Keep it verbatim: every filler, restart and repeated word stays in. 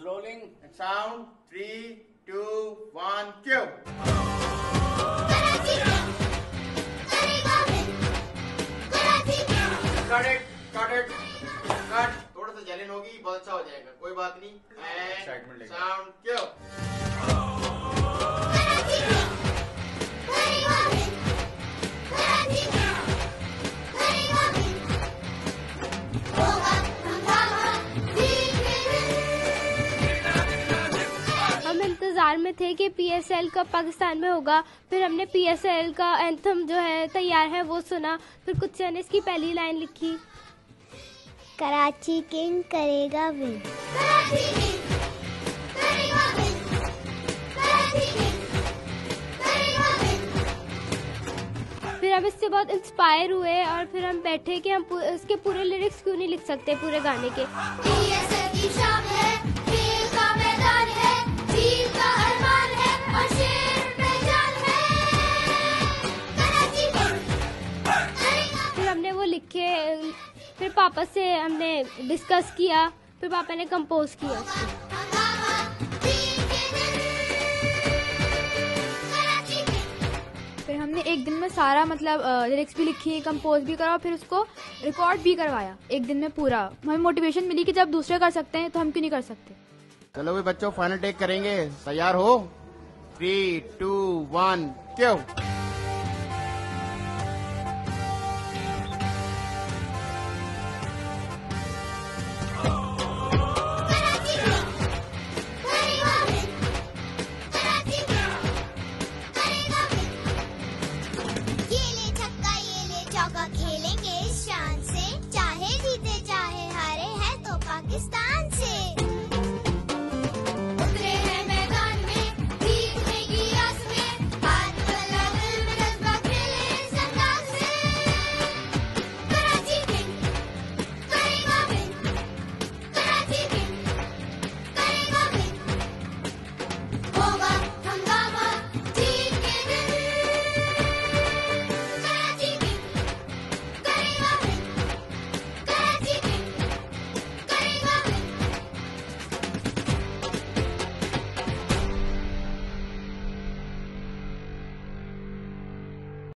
rolling and sound. Three, two, one, cue. Cut it, cut it, cut. थोड़ा सा जलन होगी, बहुत अच्छा हो जाएगा, कोई बात नहीं. And sound, cue. इंतजार में थे कि पी एस एल कब पाकिस्तान में होगा. फिर हमने पी एस एल का एंथम जो है तैयार है वो सुना. फिर कुछ ने इसकी पहली लाइन लिखी, कराची किंग करेगा विन. फिर हम इससे बहुत इंस्पायर हुए और फिर हम बैठे कि हम इसके पूरे लिरिक्स क्यों नहीं लिख सकते पूरे गाने के. लिखे. फिर पापा से हमने डिस्कस किया, फिर पापा ने कंपोज किया. फिर हमने एक दिन में सारा मतलब लिरिक्स भी लिखी, कंपोज भी करा और फिर उसको रिकॉर्ड भी करवाया एक दिन में पूरा. हमें मोटिवेशन मिली कि जब दूसरे कर सकते हैं तो हम क्यों नहीं कर सकते. चलो भाई बच्चों, फाइनल टेक करेंगे. तैयार हो? थ्री टू वन क्यों.